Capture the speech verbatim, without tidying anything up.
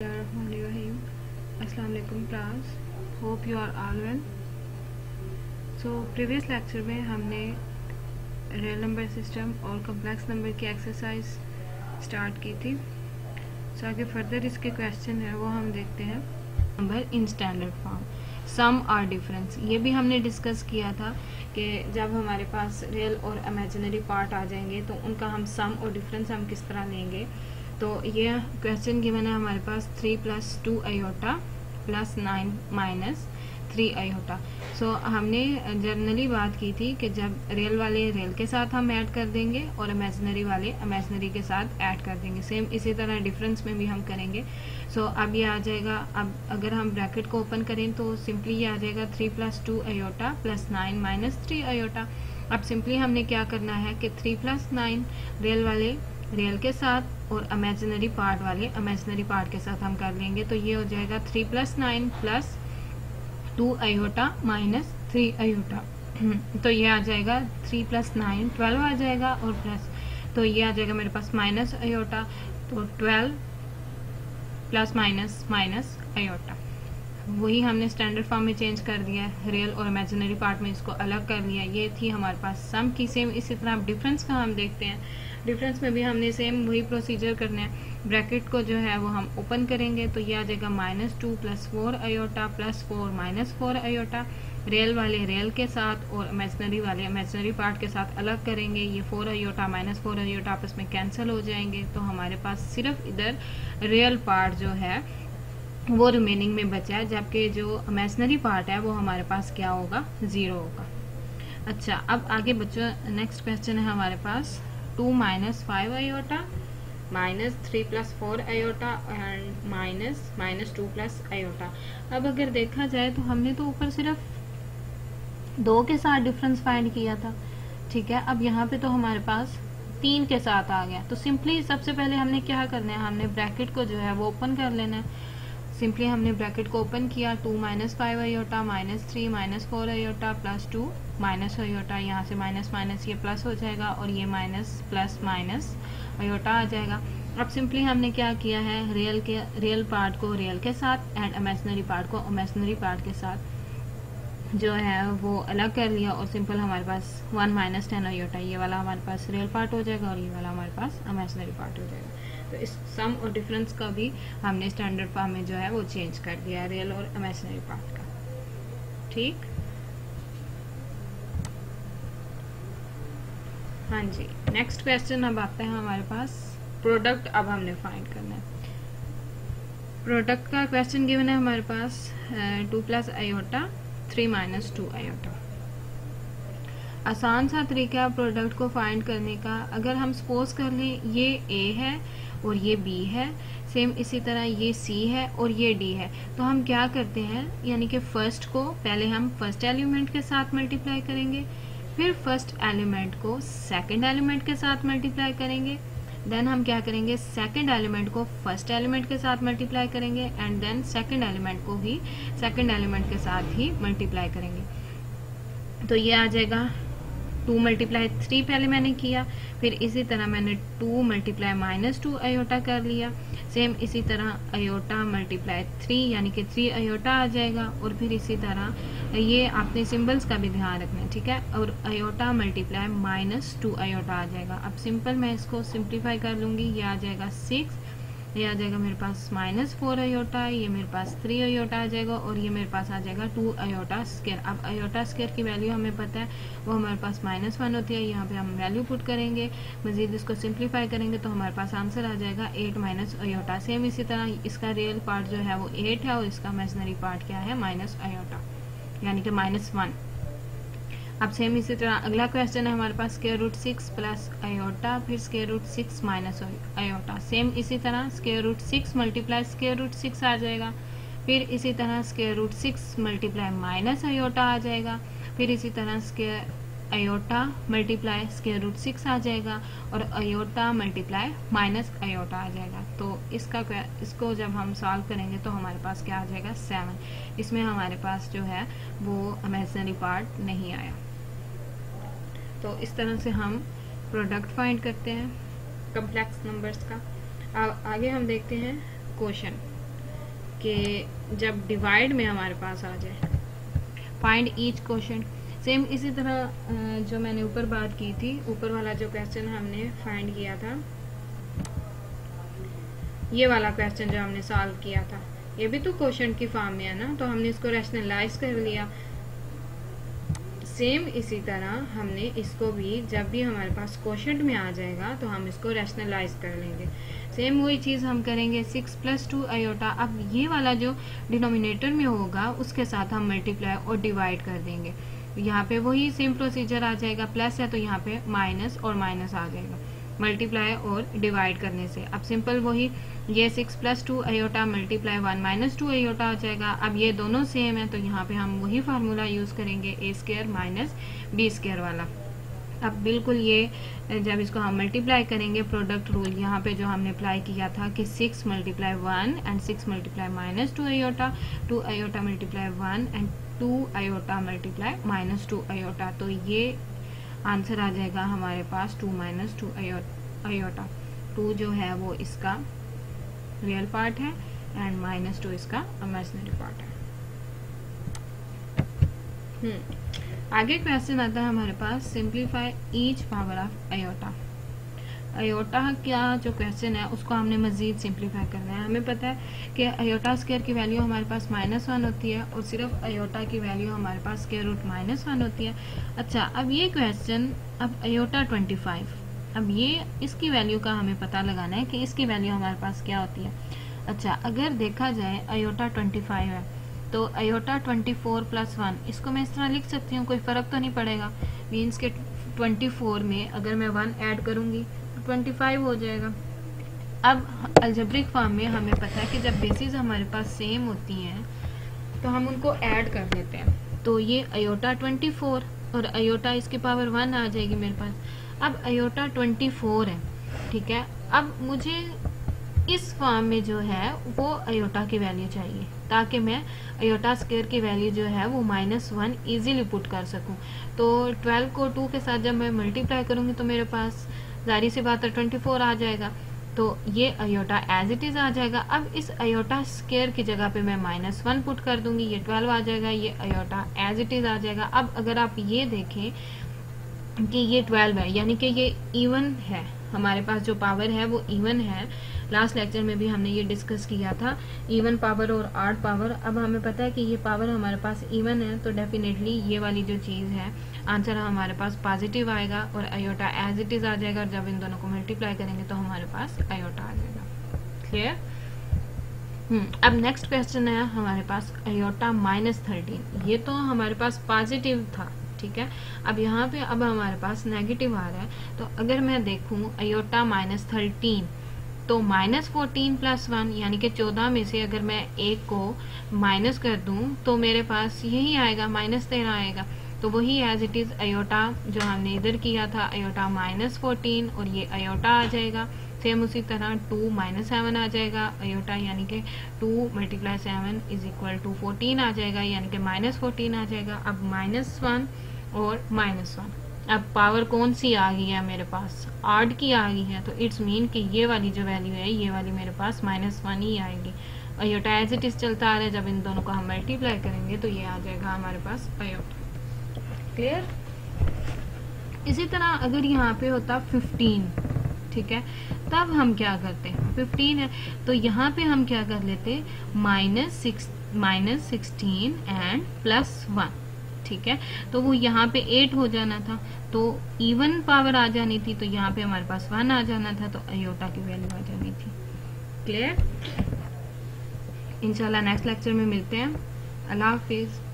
अस्सलाम वालेकुम class, hope you are all well. So previous lecture में हमने रियल नंबर सिस्टम और कम्प्लेक्स नंबर की एक्सरसाइज स्टार्ट की थी। सो so, आगे फर्दर इसके क्वेश्चन है वो हम देखते हैं। Number in standard form, sum और डिफरेंस, ये भी हमने डिस्कस किया था कि जब हमारे पास रियल और इमेजिनरी पार्ट आ जाएंगे तो उनका हम सम और डिफरेंस हम किस तरह लेंगे। तो ये क्वेश्चन गिवन है हमारे पास three plus two iota plus nine minus three iota. So हमने जनरली बात की थी कि जब रियल वाले रियल के साथ हम ऐड कर देंगे और इमेजिनरी वाले इमेजिनरी के साथ ऐड कर देंगे। सेम इसी तरह डिफरेंस में भी हम करेंगे। सो so, अब ये आ जाएगा, अब अगर हम ब्रैकेट को ओपन करें तो सिंपली ये आ जाएगा three plus two iota plus nine minus three iota. अब सिंपली हमने क्या करना है कि थ्री प्लस नाइन रियल वाले रियल के साथ और इमेजिनरी पार्ट वाले इमेजिनरी पार्ट के साथ हम कर लेंगे। तो ये हो जाएगा three plus nine plus two iota minus three iota. तो ये आ जाएगा थ्री प्लस नाइन ट्वेल्व आ जाएगा और प्लस, तो ये आ जाएगा मेरे पास माइनस आयोटा। तो twelve plus minus minus iota, वही हमने स्टैंडर्ड फॉर्म में चेंज कर दिया है। रियल और इमेजिनरी पार्ट में इसको अलग कर लिया। ये थी हमारे पास सम की। सेम इसी तरह अब डिफरेंस का हम देखते हैं। डिफरेंस में भी हमने सेम वही प्रोसीजर करना है। ब्रैकेट को जो है वो हम ओपन करेंगे तो ये आ जाएगा minus two plus four iota plus four minus four iota. Real वाले रियल के साथ और इमेजिनरी वाले इमेजिनरी पार्ट के साथ अलग करेंगे। ये four iota minus four iota आपस में कैंसिल हो जाएंगे। तो हमारे पास सिर्फ इधर रियल पार्ट जो है वो रिमेनिंग में बचा है, जबकि जो इमेजिनरी पार्ट है वो हमारे पास क्या होगा, जीरो होगा। अच्छा, अब आगे बच्चों नेक्स्ट क्वेश्चन है हमारे पास two minus five iota minus three plus four iota and minus minus two plus iota. अब अगर देखा जाए तो हमने तो ऊपर सिर्फ दो के साथ डिफरेंस फाइंड किया था, ठीक है। अब यहाँ पे तो हमारे पास तीन के साथ आ गया। तो सिंपली सबसे पहले हमने क्या करना है, हमने ब्रैकेट को जो है वो ओपन कर लेना है। सिंपली हमने ब्रैकेट को ओपन किया, two minus five iota minus three minus four iota plus two minus iota. यहाँ से माइनस माइनस ये प्लस हो जाएगा और ये माइनस प्लस माइनस आयोटा आ जाएगा। अब सिंपली हमने क्या किया है, रियल के रियल पार्ट को रियल के साथ एंड इमेजिनरी पार्ट को इमेजिनरी पार्ट के साथ जो है वो अलग कर लिया और सिंपल हमारे पास वन माइनस टेन आयोटा, ये वाला हमारे पास रियल पार्ट हो जाएगा और ये वाला हमारे पास इमेजिनरी पार्ट हो जाएगा। तो इस सम और डिफरेंस का भी हमने स्टैंडर्ड फॉर्म में जो है वो चेंज कर दिया, रियल और इमेजिनरी पार्ट का, ठीक। हाँ जी, नेक्स्ट क्वेश्चन अब आता है हमारे पास प्रोडक्ट। अब हमने फाइंड करना है प्रोडक्ट का। क्वेश्चन गिवन है हमारे पास two plus iota three minus two iota. आसान सा तरीका है प्रोडक्ट को फाइंड करने का। अगर हम सपोज कर लें ये ए है और ये बी है, सेम इसी तरह ये सी है और ये डी है, तो हम क्या करते हैं, यानी कि फर्स्ट को पहले हम फर्स्ट एलिमेंट के साथ मल्टीप्लाई करेंगे, फिर फर्स्ट एलिमेंट को सेकंड एलिमेंट के साथ मल्टीप्लाई करेंगे, देन हम क्या करेंगे, सेकंड एलिमेंट को फर्स्ट एलिमेंट के साथ मल्टीप्लाई करेंगे एंड देन सेकंड एलिमेंट को भी सेकंड एलिमेंट के साथ ही मल्टीप्लाई करेंगे। तो ये आ जाएगा टू मल्टीप्लाई थ्री पहले मैंने किया, फिर इसी तरह मैंने two multiply minus two iota कर लिया। सेम इसी तरह आयोटा मल्टीप्लाई थ्री यानी कि थ्री आयोटा आ जाएगा और फिर इसी तरह ये आपने सिंबल्स का भी ध्यान रखना है, ठीक है। और iota multiply minus two iota आ जाएगा। अब सिंपल मैं इसको सिंप्लीफाई कर लूंगी, ये आ जाएगा सिक्स, ये आ जाएगा मेरे पास माइनस फोर आयोटा, ये मेरे पास थ्री आयोटा आ जाएगा और ये मेरे पास आ जाएगा टू आयोटा स्क्वायर। अब आयोटा स्क्वायर की वैल्यू हमें पता है वो हमारे पास माइनस वन होती है। यहाँ पे हम वैल्यू पुट करेंगे, मजीद इसको सिंप्लीफाई करेंगे तो हमारे पास आंसर आ जाएगा एट माइनस आयोटा। सेम इसी तरह इसका रियल पार्ट जो है वो एट है और इसका इमेजिनरी पार्ट क्या है, माइनस आयोटा यानी कि माइनस वन। अब सेम इसी तरह अगला क्वेश्चन है हमारे पास square root six plus iota फिर square root six minus iota. Same इसी तरह square root six multiply square root six आ जाएगा, फिर इसी तरह square root six multiply minus iota आ जाएगा, फिर इसी तरह square iota multiply square root six आ जाएगा और आयोटा मल्टीप्लाई माइनस आयोटा आ जाएगा। तो इसका इसको जब हम सॉल्व करेंगे तो हमारे पास क्या आ जाएगा, सेवन। इसमें हमारे पास जो है वो इमेजिनरी पार्ट नहीं आया। तो इस तरह से हम प्रोडक्ट फाइंड करते हैं कम्प्लेक्स नंबर्स का। आ, आगे हम देखते हैं क्वोशंट। कि जब डिवाइड में हमारे पास आ जाए, फाइंड ईच क्वोशंट। सेम इसी तरह जो मैंने ऊपर बात की थी, ऊपर वाला जो क्वेश्चन हमने फाइंड किया था, ये वाला क्वेश्चन जो हमने सॉल्व किया था, ये भी तो क्वोशंट की फॉर्म में है ना, तो हमने इसको रैशनलाइज कर लिया। सेम इसी तरह हमने इसको भी, जब भी हमारे पास क्वोशंट में आ जाएगा तो हम इसको रैशनलाइज कर लेंगे। सेम वही चीज़ हम करेंगे, सिक्स प्लस टू आयोटा। अब ये वाला जो डिनोमिनेटर में होगा उसके साथ हम मल्टीप्लाई और डिवाइड कर देंगे। यहाँ पे वही सेम प्रोसीजर आ जाएगा, प्लस है तो यहाँ पे माइनस और माइनस आ जाएगा मल्टीप्लाई और डिवाइड करने से। अब सिंपल वही, ये six plus two iota multiply one minus two iota हो जाएगा। अब ये दोनों सेम है तो यहाँ पे हम वही फार्मूला यूज़ करेंगे, A square minus B square वाला। अब बिल्कुल ये जब इसको हम मल्टीप्लाई करेंगे, प्रोडक्ट रूल यहाँ पे जो हमने अप्लाई किया था कि six multiply one and six multiply minus two iota, two iota multiply one and two iota multiply minus two iota, तो ये आंसर आ जाएगा हमारे पास two minus two iota. Two जो है वो इसका रियल पार्ट है एंड माइनस टू इसका इमेजिनरी पार्ट है। हम्म आगे क्वेश्चन आता है हमारे पास, simplify each power of iota. Iota का जो क्वेश्चन है उसको हमने मजीद सिंप्लीफाई करना है। हमें पता है कि आयोटा स्क्वायर की वैल्यू हमारे पास माइनस वन होती है और सिर्फ आयोटा की वैल्यू हमारे पास स्क्वायर रूट माइनस वन होती है। अच्छा, अब ये क्वेश्चन, अब आयोटा ट्वेंटी फाइव, अब ये इसकी वैल्यू का हमें पता लगाना है कि इसकी वैल्यू हमारे पास क्या होती है। अच्छा, अगर देखा जाए आयोटा ट्वेंटी फाइव है तो iota twenty four plus one, इसको मैं इस तरह लिख सकती हूँ, कोई फ़र्क तो नहीं पड़ेगा। मीन्स के ट्वेंटी फोर में अगर मैं वन ऐड करूँगी तो ट्वेंटी फाइव हो जाएगा। अब अलजेब्रिक फॉर्म में हमें पता है कि जब बेसिस हमारे पास सेम होती हैं तो हम उनको ऐड कर देते हैं। तो ये आयोटा ट्वेंटी फोर और आयोटा इसकी पावर वन आ जाएगी मेरे पास। अब आयोटा ट्वेंटी फोर है, ठीक है। अब मुझे इस फॉर्म में जो है वो आयोटा की वैल्यू चाहिए ताकि मैं आयोटा स्क्वायर की वैल्यू जो है वो माइनस वन ईजिली पुट कर सकूं। तो ट्वेल्व को टू के साथ जब मैं मल्टीप्लाई करूंगी तो मेरे पास जारी सी बात है ट्वेंटी फोर आ जाएगा, तो ये आयोटा एज इट इज आ जाएगा। अब इस आयोटा स्क्वायर की जगह पे मैं माइनस वन पुट कर दूंगी, ये ट्वेल्व आ जाएगा, ये आयोटा एज इट इज आ जाएगा। अब अगर आप ये देखें कि ये ट्वेल्व है, यानी कि ये इवन है, हमारे पास जो पावर है वो इवन है। लास्ट लेक्चर में भी हमने ये डिस्कस किया था, इवन पावर और ऑड पावर। अब हमें पता है कि ये पावर हमारे पास इवन है, तो डेफिनेटली ये वाली जो चीज़ है आंसर हमारे पास पॉजिटिव आएगा और आयोटा एज इट इज आ जाएगा। और जब इन दोनों को मल्टीप्लाई करेंगे तो हमारे पास आयोटा आ जाएगा। क्लियर? हम्म अब नेक्स्ट क्वेश्चन है हमारे पास आयोटा माइनस थर्टीन। ये तो हमारे पास पॉजिटिव था, ठीक है। अब यहाँ पे अब हमारे पास नेगेटिव आ रहा है, तो अगर मैं देखूं आयोटा माइनस थर्टीन तो माइनस फोर्टीन प्लस वन, यानी कि चौदह में से अगर मैं एक को माइनस कर दूं तो मेरे पास यही आएगा, माइनस तेरह आएगा। तो वही एज इट इज आयोटा जो हमने इधर किया था, आयोटा माइनस फोर्टीन और ये आयोटा आ जाएगा। सेम उसी तरह टू माइनस सेवन आ जाएगा आयोटा, यानी कि two multiply seven is equal to fourteen आ जाएगा, यानी कि माइनस फोर्टीन आ जाएगा। अब माइनस वन और माइनस वन, अब पावर कौन सी आ गई है मेरे पास, ऑड की आ गई है, तो इट्स मीन कि ये वाली जो वैल्यू है ये वाली मेरे पास माइनस वन ही आएगी। आयोटा एज इट इज चलता आ रहा है, जब इन दोनों को हम मल्टीप्लाई करेंगे तो ये आ जाएगा हमारे पास आयोटा। क्लियर? इसी तरह अगर यहाँ पे होता फिफ्टीन, ठीक है, तब हम क्या करते हैं, फिफ्टीन है तो यहाँ पे हम क्या कर लेते, minus six minus sixteen and plus one, ठीक है। तो वो यहाँ पे एट हो जाना था, तो इवन पावर आ जानी थी, तो यहाँ पे हमारे पास वन आ जाना था, तो आयोटा की वैल्यू आ जानी थी। क्लियर? इंशाल्लाह नेक्स्ट लेक्चर में मिलते हैं। अल्लाह हाफिज।